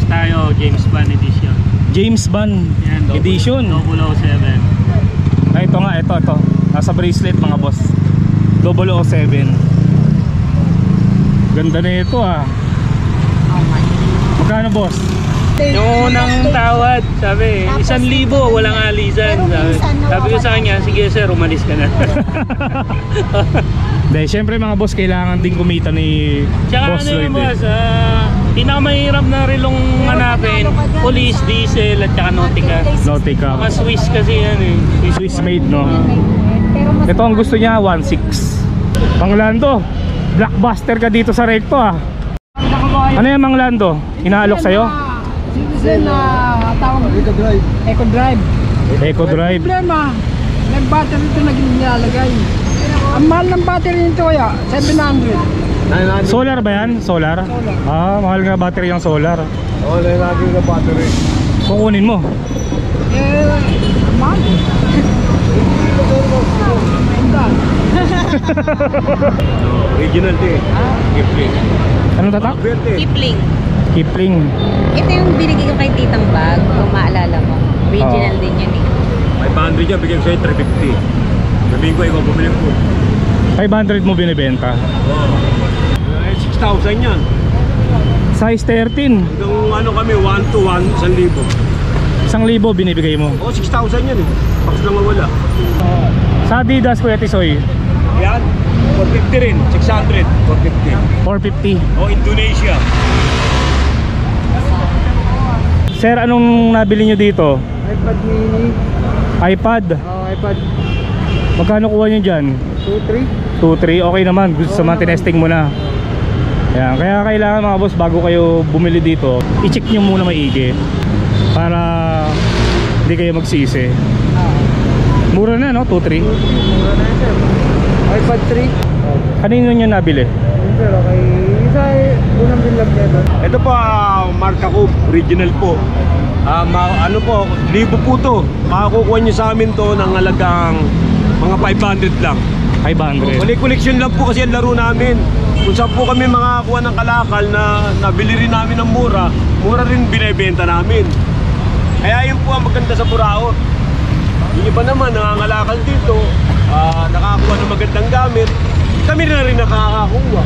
tayo, James Bond edition. James Bond edition 007. Ay, ito nga, ito nasa bracelet mga boss, 007. Ganda na ito ah. Magkano boss? Yung unang tawad, sabi, 1,000, walang alisan. Sabi ko sa kanya, sige sir, umalis ka na. Dahil syempre mga boss, kailangan din kumita ni Tsaka Boss ano Lloyd yung boss, pinakamahirap na rilong hanapin, police, diesel at tsaka Nautica. Nautica. Mga Swiss kasi yan eh. Swiss made, no? Ito ang gusto niya, 1.6. Mang Lando, blockbuster ka dito sa Recto ah. Ano yan Mang Lando? Inaalok sa'yo? Citizen na tawag Eco Drive. Eco Drive. Problema, nag-battery ito naging nilalagay. Ang mahal ng battery nito kaya, 700. Solar ba yan? Solar? Ah, mahal nga battery yung solar. Oo, lagi na battery. Kukunin mo. Mahal. Original din. Kipling. Anong tatak? Kipling. Kipling. Ito yung binigay ko kay Titang Bag, kung maalala mo. Original din yan eh. 500 yan, bigyan ko sa'yo 350. Sabihin ko, ikaw bumili po. 500 mo binibenta. Oo. 6,000 yan. Size 13. Hanggang ano kami, 1 to 1, 1,000. 1,000 binibigay mo. Oo, 6,000 yan eh. Box lang mawala. Sa Adidas, Kuya Tisoy, Yan, 450 rin. 600, 450. 450. Oh, Indonesia. Sir, anong nabili nyo dito? iPad mini. iPad? iPad Magkano kuha nyo dyan? 2.3. 2.3, okay naman. Gusto sa mga tinesting mo na. Ayan. Kaya kailangan mga boss, bago kayo bumili dito, i-check nyo muna maigi para hindi kayo magsisi. Mura na no? 2.3. iPad 3. Kanino nyo nabili? Sir, okay. Isa unang bilag nito. Ito po, marka ko, original po. Ano po, libo po to. Makakukuha nyo sa amin to ng halagang mga 500 lang. 500. Koleksyon lang po kasi ang laro namin. Kung saan po kami makakakuha ng kalakal na nabili rin namin ng mura, mura rin binibenta namin. Kaya yun po ang maganda sa Burao. Yung iba naman nangangalakal dito, nakakakuha ng magandang gamit. Kami na rin nakakakuha.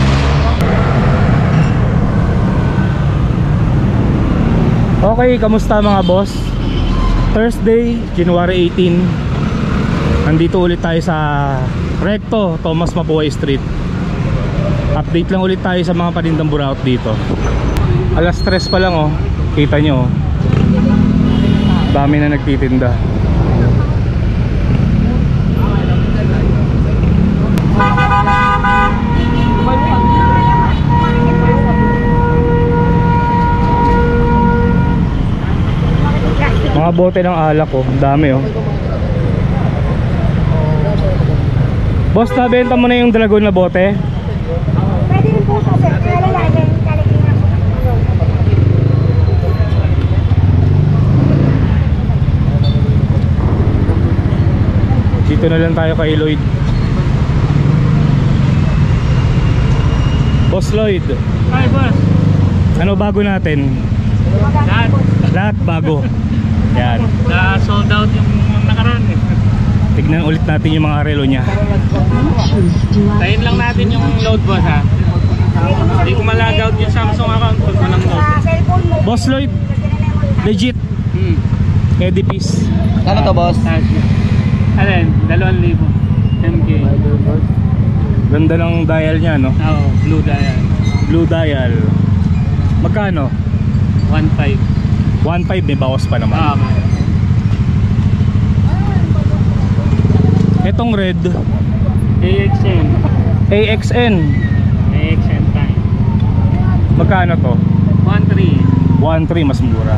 Okay, kamusta mga boss? Thursday, January 18. Nandito ulit tayo sa Recto, Tomas Mabuhay Street. Update lang ulit tayo sa mga panindang buraot dito. Alas 3 pa lang oh. Kita nyo oh. Dami na nagtitinda. Mga bote ng alak oh. Dami oh. Boss, nabenta mo na yung dragon na bote? Pwede rin po sa sir. Kaya natin, kalagyan po. Dito na lang tayo kay Lloyd. Boss Lloyd. Hi boss. Ano bago natin? Lahat. Lahat bago. Yan. Sold out yung nakaraan eh. Tignan ulit natin yung mga relo niya. Tayin lang natin yung load boss ha. Hindi ko malag out yung Samsung account pag walang load. Boss Lloyd, legit. Edifice. Ano to, boss? Alin? 2,000. 10K. Ganda ng dial niya no? Oo, blue dial. Blue dial. Magkano? 1.5. 1.5, may bawas pa naman. Okay. Etong red, AXN. AXN. AXN time. Magkano to? 1.3. 1.3, mas mura.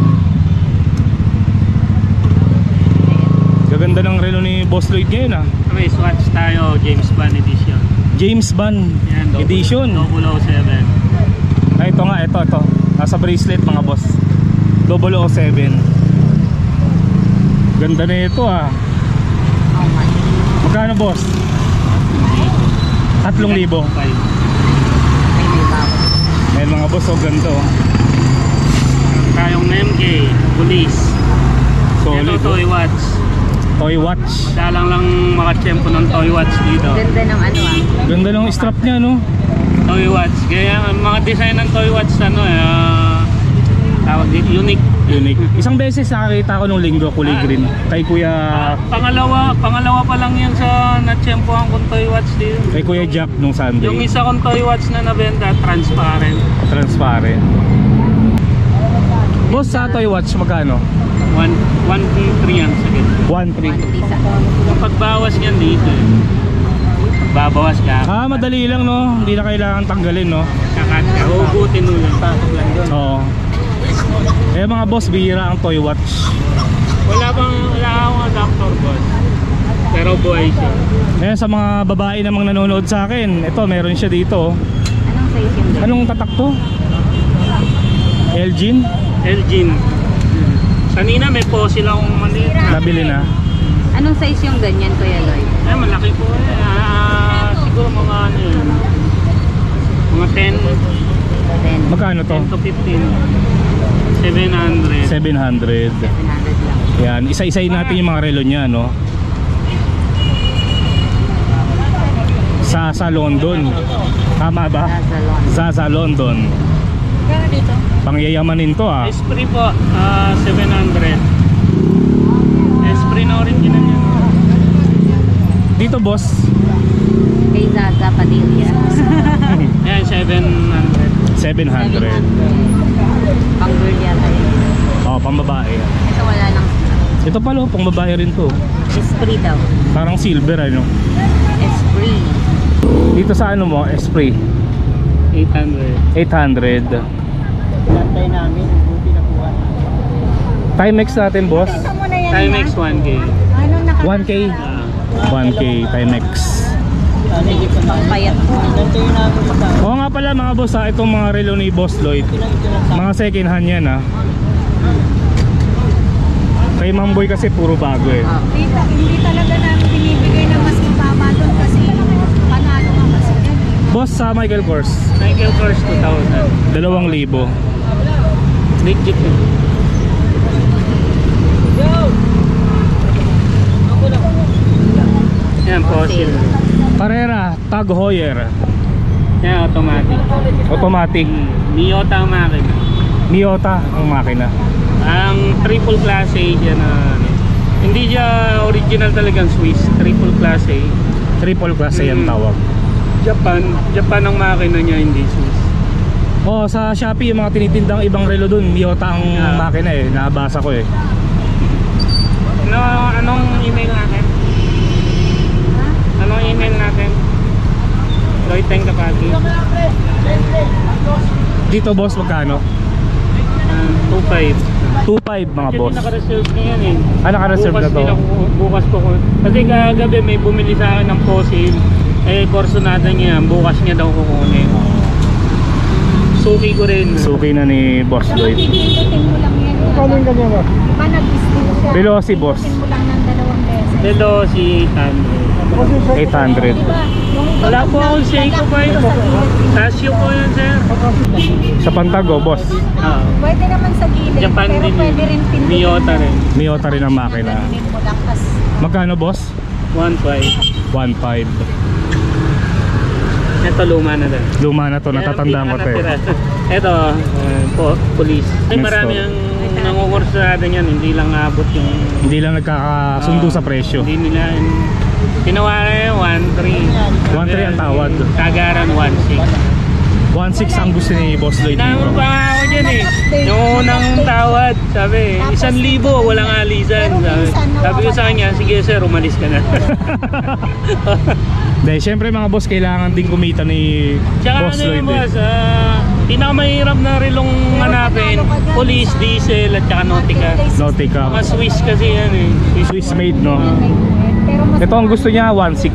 Gaganda ng relo ni Boss Lloyd ngayon ah. May swatch tayo, James Bond edition. James Bond Yan, edition. 007. Ay, ito nga, ito. Nasa bracelet mga boss. 007. Ganda na ito ah. Magkano boss? 3,000. 5. May mga boss, oh, ganito. tayong MK, Police. Solid. Ito, Toy Watch. Toy watch. Madalang lang makatsyempo ng Toy Watch dito. Ganda ng ano ah. Ganda ng strap niya, no? Toy Watch. Kaya ang mga design ng Toy Watch, ano tawag dito, unique. Unique. Isang beses nakakita ko nung linggo, kulay green. Kay Kuya, Pangalawa pa lang yan sa natsyempohan kong Toy Watch dito. kay Kuya Jack nung Sunday. Yung isa kong Toy Watch na nabenta, transparent. Transparent. Boss, sa Toy watch magkano? 1.3 yan sa gitna. 1.3. Yung pagbawas niyan dito babawas ka. Madali lang, no? Hindi na kailangan tanggalin, no? Kakat ka, hugutin mo lang. Pasok lang doon. Oo. Eh mga boss, bihira ang Toy watch. Wala akong adapter, boss. Pero buhay siya. Eh sa mga babae namang nanonood sa akin, ito meron siya dito. Anong size yung ganyan? Anong tatak to? Elgin? Elgin. Kanina may fossil akong maliit. Nabili na. Anong size yung ganyan, Kuya Lloyd? Malaki po siguro mga ano yun. Mga 10 Magkano to? to 15. 700. 700. 700 lang. Yan, isa-isayin natin yung mga relo niya, no? Sa London. Tama ba? Zaza Zaza London. London. Pangyayamanin to, ah. Esprit po, 700. Esprit na original yan. Dito, boss. Kay Zaza Padilla. Yan, 700. 700. Pang girl yata yun. Oh, pang babae. Ito wala nang Ito pala, pang babae rin to. Esprit daw. Parang silver, ano? Esprit. Dito sa ano mo, Esprit. 800. 800. Lantay namin, buti na kuha. Timex natin, boss. Ito muna yan. Timex 1K. Ano naka? 1K. 1K Timex. Pang payat po. Lantay namin sa Oo nga pala mga boss, itong mga relo ni Boss Lloyd. Mga second hand yan, ha. Kay Mamboy kasi puro bago, eh. Hindi talaga namin binibigay na mas mababa doon kasi panalo ka kasi yan. Boss, sa Michael Kors, Michael Kors 2,000. 2,000. Legit yun. Yan, fossil. Carrera Tag Heuer. Yan, automatic. Automatic. Miyota ang makina. Miyota ang makina. Ang triple class A dyan na hindi siya original talagang Swiss. Triple class A. Triple class A ang tawag. Japan ang makina niya, hindi Swiss. Oh, sa Shopee yung mga tinitindang ibang relo dun, Miyota ang makina, eh. Nabasa ko, eh. Anong email natin? Anong email natin? Lloyd Teng Kapati. Dito, boss, magkano? 2.5. 2.5 mga boss. Actually, naka-reserve na yan, eh. Naka-reserve na to. Bukas ko. Kasi kagabi may bumili sa akin ng fossil. Korsonada niya, bukas niya daw kukunin. Suki ko rin. Suki na ni Boss Lloyd. Pindutin mo lang yan. Kano yung ganyan ba? Diba nag-spin siya? Veloci, boss. Pindutin mo lang ng 2 beses. Dito si 800. 800. Diba? Wala po akong Seiko pa ito. Casio po yan, sir. Sa Pantago, boss. Pwede naman sa gilid. Japan pero din pwede yun. rin pindutin. Miyota rin. Miyota rin ang makina. Ganunin mo lang. Tas Magkano, boss? 1.5. 1.5. Ito luma na din. Luma na to, natatandaan ko to, eh. Ito, police. Ay, Next marami to. ang nangungursada niyan. Hindi lang abot yung... Hindi lang nagkakasundo sa presyo. Hindi nila... Tinawaran niya 1.3. 1.3 ang tawad. Kagaran 1.6. 1.6 ang gusto ni Boss Lloyd Naman dito. pa nga ako dyan, eh. Yung unang tawad, sabi, 1,000, walang alisan. Sabi ko sa kanya, sige sir, umalis ka na. Dahil syempre mga boss, kailangan din kumita ni Tsaka Boss ano Lloyd, yung eh. boss, pinakamahirap na rilong hanapin, police, diesel, at saka Nautica. Nautica. Mga Swiss kasi yan, eh. Swiss made, no? pero mas Ito ang gusto niya, 1.6.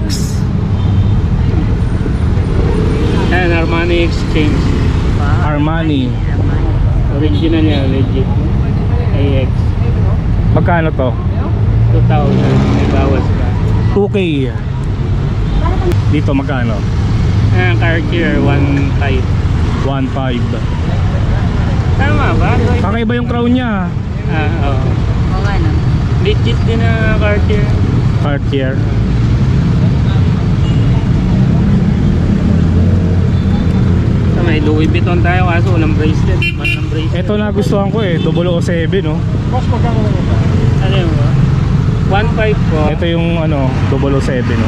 Yan, Armani Exchange. Armani. Original niya, legit. AX. Magkano to? 2,000, may bawas ka. 2K. Dito magkano? Car care, 1.5. 1.5. Tama ba? Kakaiba yung crown niya. Oo. Oo nga no. Legit din na Cartier. Cartier. May Louis Vuitton tayo kaso walang bracelet. Walang bracelet. Ito nagustuhan ko eh, 007 no. Boss, magkano na ito? Ano yun ba? 1.5 po. Ito yung ano, 007 no.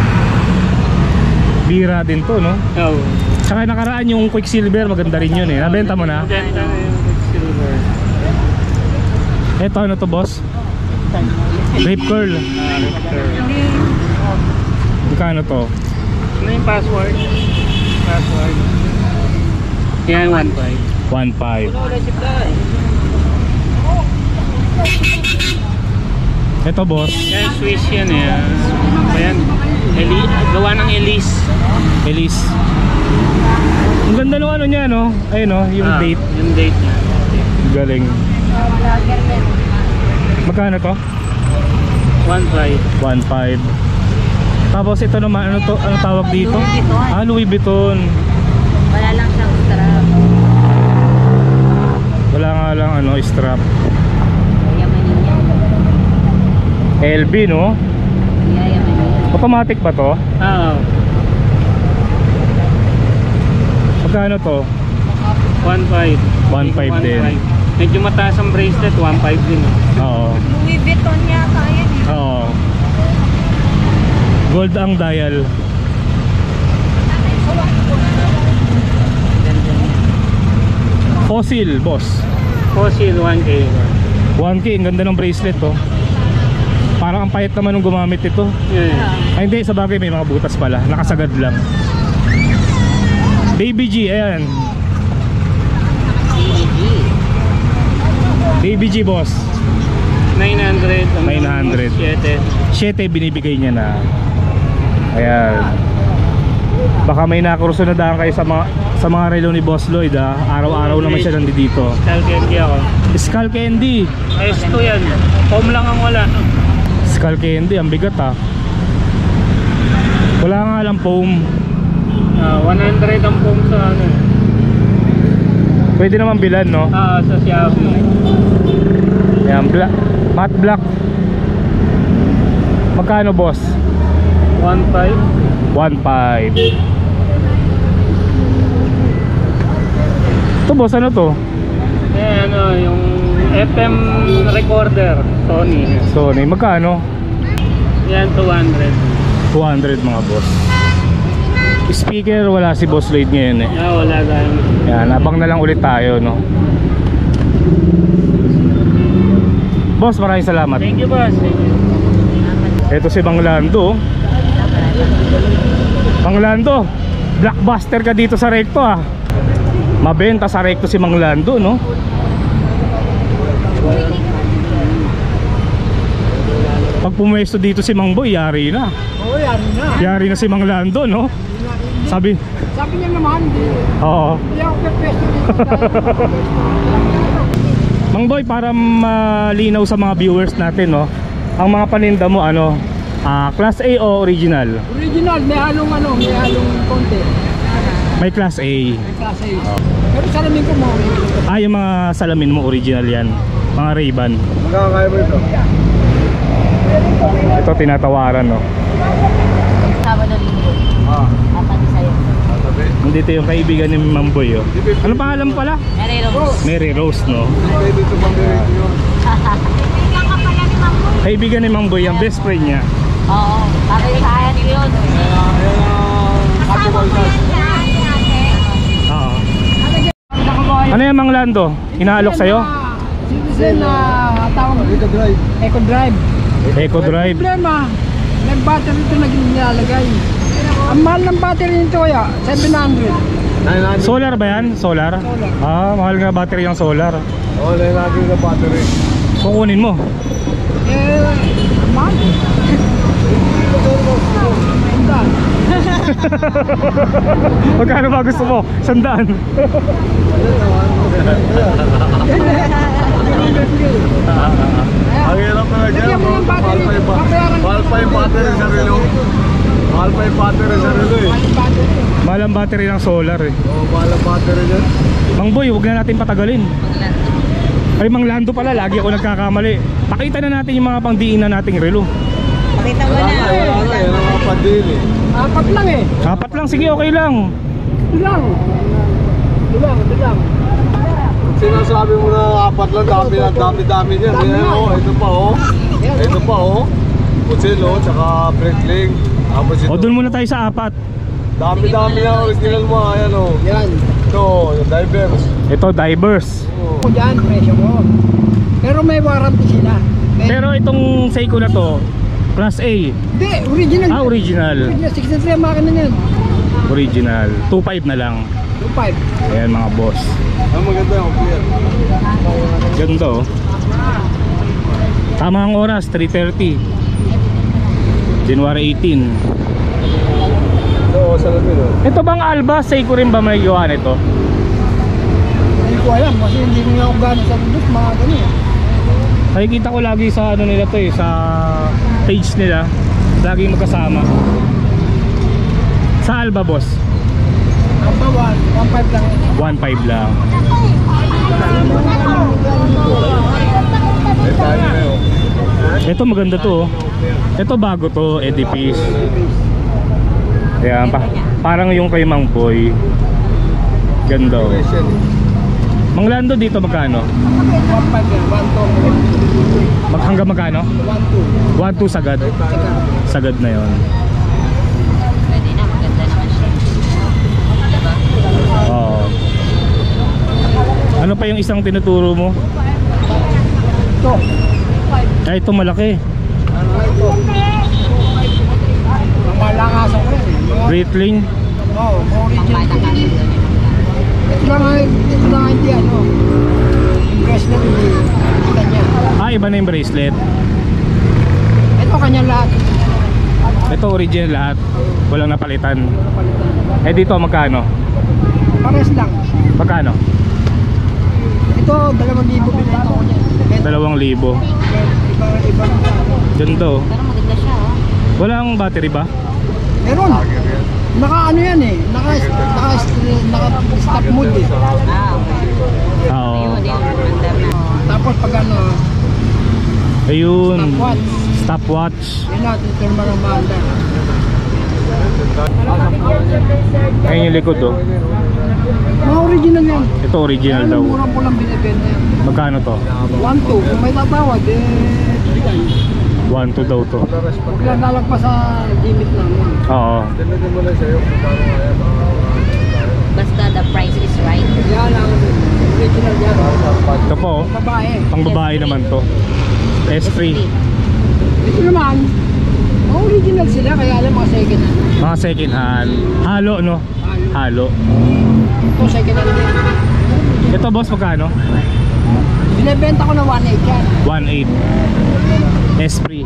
Bira din to no. Oo. Tsaka nakaraan yung Quicksilver, maganda rin yun eh. Nabenta mo na? Maganda na yung silver. Ito ano to boss? Grape curl. Magkano to? Ano yung password? Password. Yan, 1.5. 1.5. Ito boss, Yan, Swiss yan eh. Ayan. Gawa ng Elise. Elise. Ang ganda nung ano niya no. Ayun no, yung date. Yung date niya. Galing. Magkano to? 1.5. 1.5. Tapos ito naman ano to, ano tawag dito? Louis Vuitton. Ah, Louis Vuitton. Wala lang siyang strap. Wala nga lang ano, strap. Yamanin niya. LB no? Yamanin niya. Automatic ba to? Oo. Magkano to? 1.5. 1.5 din. Medyo mataas ang bracelet, 1.5 din. Oo. Louis Vuitton yata yan eh. Oo. Gold ang dial. Fossil, boss. Fossil 1K. 1K, ang ganda ng bracelet to. Parang ang payat naman nung gumamit ito. Yan. Ay hindi, sa bagay may mga butas pala. Nakasagad lang. Baby G, ayan. Baby G, boss. 900. 900. 7 binibigay niya na. Ayan. Baka may nakurso na daan kayo sa mga relo ni Boss Lloyd ha. Araw-araw naman siya nandito. Skull candy ako. Skull candy. S2 yan. Foam lang ang wala. Skull candy, ang bigat ha. Wala nga lang foam. 100 ang foam sa ano. Pwede naman bilan no. Sa Xiaomi. Ayan, matte black. Magkano boss? 1.5. 1.5. Ito boss, ano to? Ano, yung FM recorder, Sony. Sony, magkano? Yan, 200. 200 mga boss. Speaker, wala si Boss Lloyd ngayon eh. Wala tayo. Yan, abang na lang ulit tayo no. Boss, maraming salamat. Thank you, boss. Ito si Mang Lando. Mang Lando, blockbuster ka dito sa Recto ah. Mabenta sa Recto si Mang Lando no. Pag pumwesto dito si Mang Boy, yari na. Oo, yari na. Yari na si Mang Lando no. Sabi Sabi niya naman, hindi. oo. Hindi ako pwesto dito. Mang Boy, para malinaw sa mga viewers natin no, ang mga paninda mo ano, class A o original? Original, may halong konti. May class A. Klase A. Pero salamin ko mo. Yung mga salamin mo original yan. Mga Ray-Ban. Magkakaya mo ito? Ito tinatawaran no. Sabado linggo. Atabi sa'yo. Nandito yung kaibigan ni Mang Boy oh. Ano pangalan pala? Mary Rose. Mary Rose no. Kaibigan ka pala ni Mang Boy. Kaibigan ni Mang Boy, ang best friend niya. Oo. Bakit sa ayan ko yun? Kasama mo yan siya, ate. Oo. Ano yan Mang Lando? Inaalok sa'yo? Citizen na tawag Eco Drive. Eco Drive. Eco Drive. Problema, nag-battery ito nilalagay. Ang mahal ng battery nito kaya, 700. Solar ba yan? Solar? Mahal nga battery yung solar. Oo, lagi na battery. Kukunin mo. Mahal. Magkano ba gusto mo? 100. Ang hirap na dyan. Mahal pa yung battery sa relo. Mahal pa yung battery sa relo eh. Mahal ang battery ng solar eh. Oo, mahal ang battery dyan. Mang Boy, huwag na natin patagalin. Ay, Mang Lando pala, lagi ako nagkakamali. Pakita na natin yung mga pangdiinan nating relo. Pakita mo na. Yan ang mga pandil eh. Apat lang eh. Apat lang, sige, okay lang. Ito lang. Ito lang. Sinasabi mo na apat lang, dami niyan. Ayan, oh, ito pa oh. Ito pa oh. Pusil oh, tsaka breakling. Tapos ito. O, doon muna tayo sa apat. Dami na original mo, ayan oh. Yan. Ito, yung divers. Ito, divers. O dyan, presyo ko. Pero may warranty sila. Pero itong Seiko na to, Class A. Hindi, original. Ah, original. Original, 63 ang makina niyan. Original. 2.5 na lang. 2.5. Ayan mga boss. Ang maganda yung clear. Ganda oh. Tama ang oras, 3:30. January 18. Oo, salamin oh. Ito bang Alba? Seiko rin ba may gawa nito? Hindi ko alam kasi hindi ko nga ako gano'n sa bundok, mga ganun eh. Nakikita ko lagi sa ano nila to eh, sa page nila. Lagi magkasama. Sa Alba boss? Number 1, 1.5 lang. 1.5 lang. May tayo na yun. Ito maganda to oh. Ito bago to, Edifice. Ayan, parang yung kay Mang Boy. Ganda oh. Mang Lando dito magkano? 1.5 yan, 1.2. Hanggang magkano? 1.2. 1.2 sagad. Sagad na yon. Pwede na, maganda naman siya. Diba? Oo. Ano pa yung isang tinuturo mo? Ito. Ay, ito malaki. Ang malangasan ko yan eh. Breitling. Oo, original. Pampalakasan doon. Ito lang hindi ano. Yung bracelet hindi kanya. Ah, iba na yung bracelet. Ito kanya lahat. Ito original lahat. Walang napalitan. Eh dito magkano? Pares lang. Magkano? Ito, 2,000 binenta ko niya. 2,000. Iba. Ganda oh. Pero maganda siya, oh. Walang battery ba? Meron. Naka ano yan eh. Naka-stop mode eh. Ah, okay. Oo. Ayun, mandar na. Tapos pag ano, Ayun. Stopwatch. Stopwatch. yun natin ito yung mga maanda. Ayun yung likod oh. Mga original yan. Ito original daw. Mura po lang binibenta yan. Magkano to? 1.2. Kung may tatawad, 1.2 daw to. huwag lang lalagpas sa limit namin. Oo. Tinignan mo lang sa'yo kung paano kaya Basta the price is right. Yan lang. Original yan. Ito po oh. Babae. Pang babae naman to. S3. Ito naman, mga original sila, kaya alam mga second hand. Mga second hand. Halo no? Halo. Ito second hand din. Ito boss magkano? Binibenta ko na 1.8 yan. 1.8. Esprit.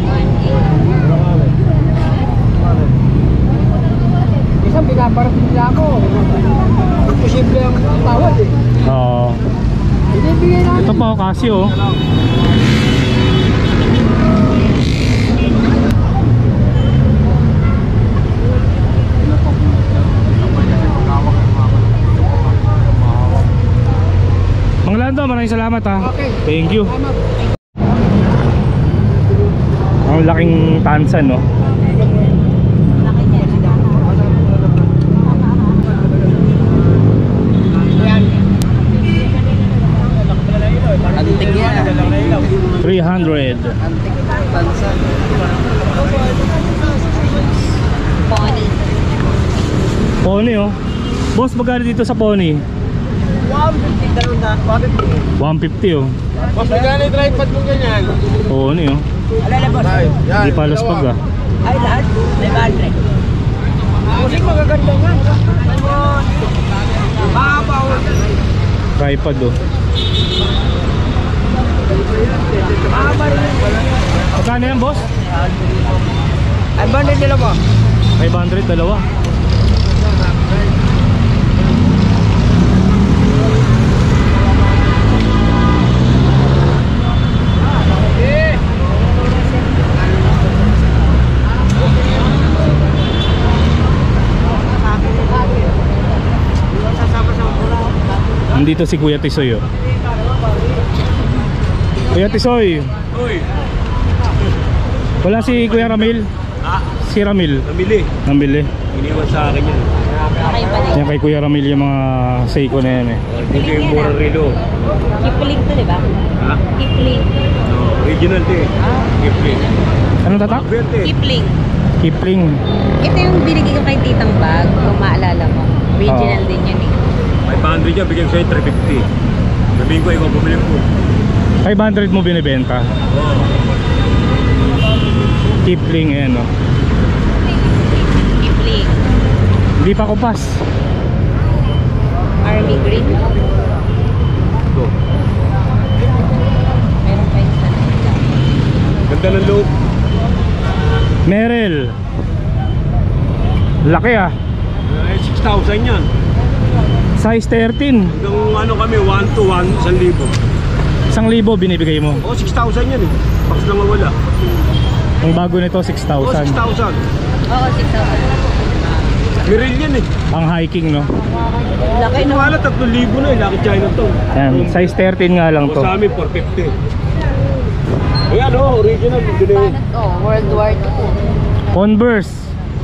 Isang pinaparating nila ako. Imposible ang tawad eh. Oo. Binibigay namin. Ito po Casio. Mang Lando, maraming salamat ha. Okay. Thank you. Salamat. Ang laking tansan no. Yan. 300. Pony. Pony oh. Boss, magkano dito sa pony? 150 oh. Mas magkano yung tripod mo ganyan? Pony oh. Ay, yan. Hindi palos pag ah. Ay, lahat. May badre. Kasi magaganda nga. Mababaw. Tripod oh. Magkano yan boss? Ay, bandit nila ba? 500 dalawa. Nandito si Kuya Tisoy oh. Kuya Tisoy, Uy, wala si Kuya Ramil. Si Ramil namili. nambili. Iniwan sa akin yan. Okay pa rin. Yan kay Kuya Ramil yung mga Seiko na yan eh. Dito yung mura relo. Kipling to, di ba? Ha? Kipling. Original din. Kipling. Anong tatak? Verde. Kipling. Kipling. Ito yung binigay ko kay titang bag, kung maalala mo. Original din yun eh. 500 yan, bigyan ko sa'yo 350. Sabihin ko, ikaw bumili po. 500 mo binibenta. Kipling eh no. Kipling. Hindi pa kupas. Army green. Ito. Meron pa yung Ganda ng loob. Merrell. Laki ah. 6,000 yan. Size 13. Hanggang ano kami, 1 to 1, 1,000. 1,000 binibigay mo. Oo, 6,000 yan eh. Box lang mawala. Ang bago nito Oo, 6,000. 6,000. Oo, 6,000. Miril yan eh. Ang hiking no. Laki Ay, no? wala, 3,000 na eh. Laki China to. Yan, size 13 nga lang O to. sa amin, 450. Ayan o, original. Paano? Oh, World War II. Converse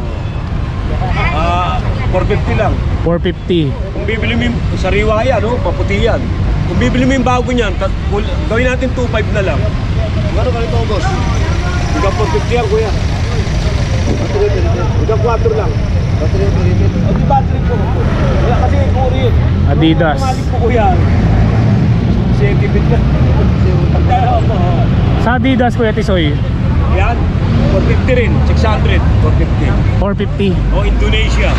450 lang. 450. Kung bibili mo yung sariwa yan, paputi yan. Kung bibili mo yung bago niyan, gawin natin 2.5 na lang. Ano ka nito, boss? Hanggang 450 yan, kuya. Hanggang 4 lang. O, di battery po. Kaya kasi kuri yun. Adidas. Malik po, kuya. Second na. Pagkaya ako. Sa Adidas Kuya Tisoy, Yan. 450 rin. 600. 450. 450. O, Indonesia.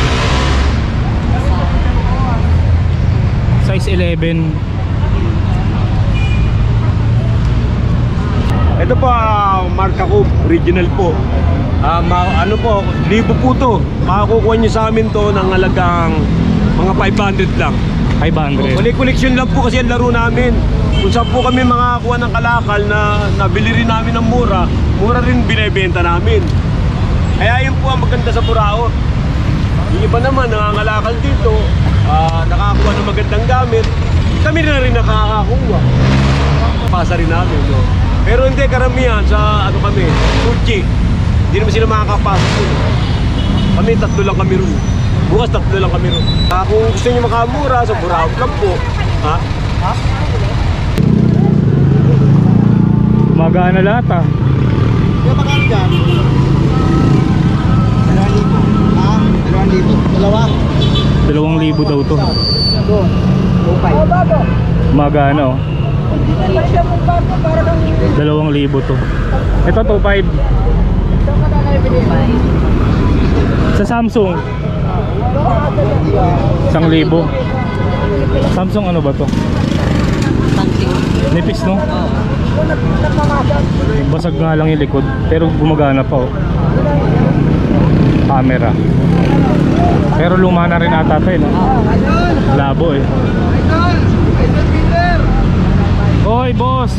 Size 11. Ito po, marka ko, original po. Ano po, libo po to. Makakukuha nyo sa amin to ng halagang mga 500 lang. 500. Koleksyon lang po kasi ang laro namin. Kung saan po kami makakuha ng kalakal na nabili rin namin ng mura, mura rin binibenta namin. Kaya yun po ang maganda sa Burao. Yung iba naman nangangalakal dito, nakakuha ng magandang gamit. Kami na rin nakakakuha. Pasa rin namin, no? Pero hindi, karamihan sa ano kami, Fuji. Hindi naman sila makakapasok dun. Kami, 3 lang kami ron. Bukas 3 lang kami ron. Kung gusto nyo makamura, sa Burao lang po. Ha? Magaan na lahat ah. Yung magkano dyan? 2,000. Ha? 2,000. Dalawa? 2,000 daw to. Ito. 2,500. Magaan oh. 2,000 to. Ito 2,500. Sa Samsung 1,000. Samsung ano ba to? Nipis no? Basag nga lang yung likod pero gumagana pa oh. Camera. Pero luma na rin ata to eh no? Labo eh. Hoy boss!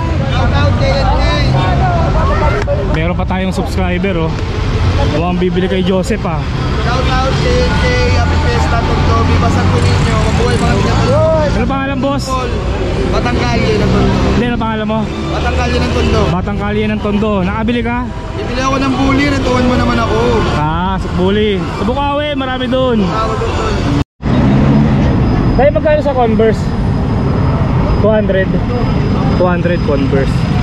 Meron pa tayong subscriber oh. Mukhang bibili kay Joseph ah. Shout out kay Happy Fiesta Tondo. Bibasag ko ninyo. Mabuhay mga pinatulog. Ano pangalan boss? Batangkalye ng Tondo. Hindi, ano pangalan mo? Batangkalye ng Tondo. Batang Kalye ng Tondo. Nakabili ka? Bibili ako ng bully. Natuwan mo naman ako. Ah, Buli. Sa Bukawi, marami doon. Tawag ko tol. Dahil magkano sa Converse? 200. 200 Converse.